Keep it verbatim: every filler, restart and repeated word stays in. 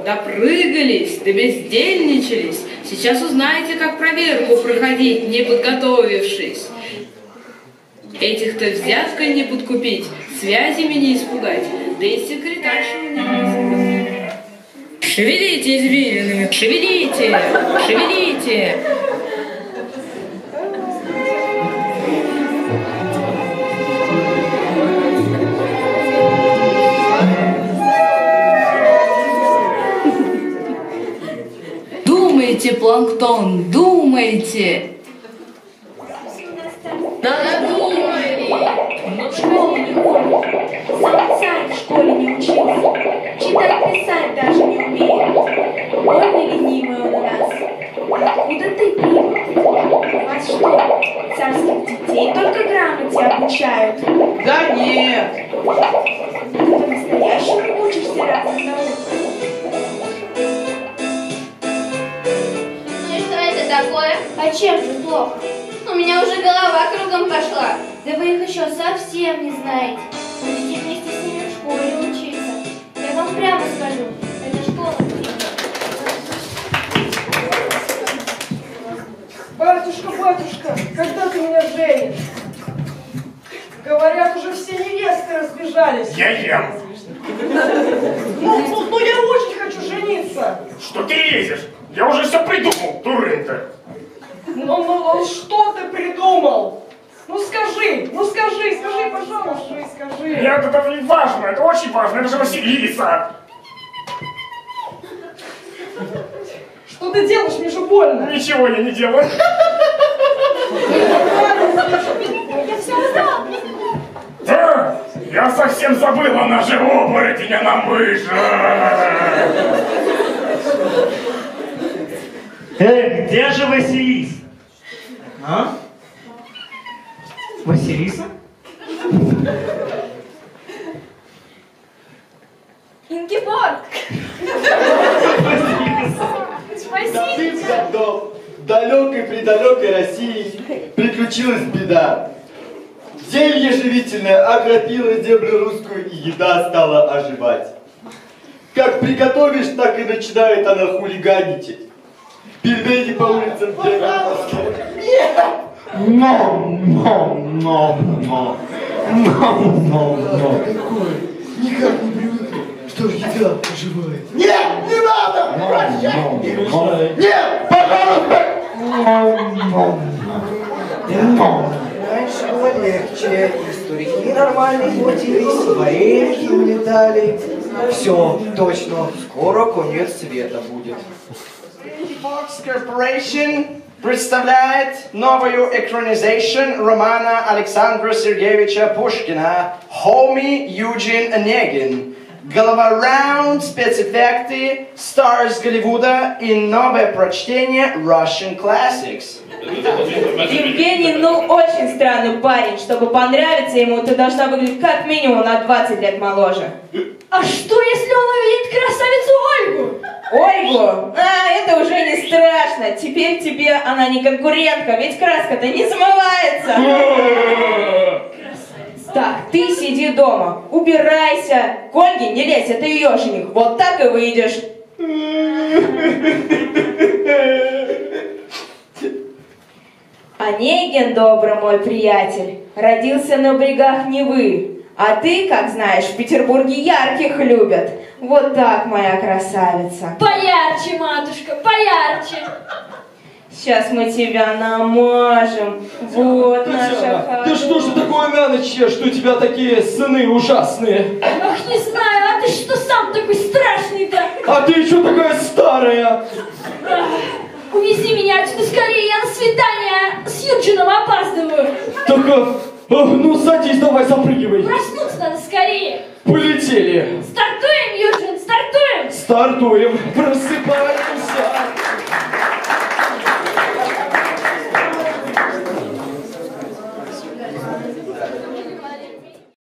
допрыгались, добездельничались. Сейчас узнаете, как проверку проходить, не подготовившись. Этих-то взяткой не подкупить, связями не испугать, да и секретаршу не испугать. Шевелите извилинами, шевелите, шевелите. Думайте, планктон, думайте. Надумали. Но в школу не ходит. Сам царь в школе не учился. Читать, писать даже не умеет. Больно ленивый он у нас. Откуда ты прибыл? Вас что, царских детей только грамоте обучают? Да нет. Ты по-настоящему учишься разным наукам. Ну и что это такое? А чем же плохо? У меня уже голова кругом пошла. Да вы их еще совсем не знаете. Будете вместе с ними в школе учиться. Я вам прямо скажу, это школа будет. Батюшка, батюшка, когда ты меня женишь? Говорят, уже все невесты разбежались. Я ем. Ну, ну, ну я очень хочу жениться. Что ты лезешь? Я уже все придумал, дурень-то. Ну, ну, ну, что ты придумал? Ну скажи, ну скажи, скажи, пожалуйста, скажи. Нет, это не важно, это очень важно, это же Василиса. Что ты делаешь, мне же больно. Ничего я не делаю. Я все узнал. Да, я совсем забыл, она же оборотень, она мышь. Эй, где же Василиса? А? Василиса? Ингеборг. Давным-давно в далекой-предалекой России приключилась беда. Зелье живительное окропило землю русскую, и еда стала оживать. Как приготовишь, так и начинает она хулиганить. Пельмени по улицам бегают. Нет! Но, но, но, но, но, но, но. Никак не привыкну, что же еда оживает. Нет, не надо! Прощай! Нет, пожалуйста! Раньше было легче, и старики нормально платились, вареньки улетали. Все, точно, скоро конец света будет. Fox Corporation представляет новую экранизацию романа Александра Сергеевича Пушкина «Homie Юджин Онегин». Голова раунд, спецэффекты, stars Голливуда и новое прочтение Russian Classics. Евгений, ну, очень странный парень. Чтобы понравиться ему, ты должна выглядеть как минимум на двадцать лет моложе. А что, если он увидит красавицу Ольгу? Ольгу? А, это уже не страшно. Теперь тебе она не конкурентка, ведь краска-то не смывается. Так, ты сиди дома, убирайся. К Ольге не лезь, это ее жених. Вот так и выйдешь. Онегин, добрый мой приятель, родился на берегах Невы. А ты, как знаешь, в Петербурге ярких любят. Вот так, моя красавица. Поярче, матушка, поярче. Сейчас мы тебя намажем. Вот наша хорошая. Да что же такое на ночь, что у тебя такие сыны ужасные? Ах, не знаю, а ты что сам такой страшный-то? А ты что такая старая? Ах, увези меня отсюда скорее, я на свидание с Юджином опаздываю. Так, а, ну садись, давай запрыгивай. Проснуться надо скорее. Полетели. Стартуем, Юджин, стартуем. Стартуем. Просыпаемся.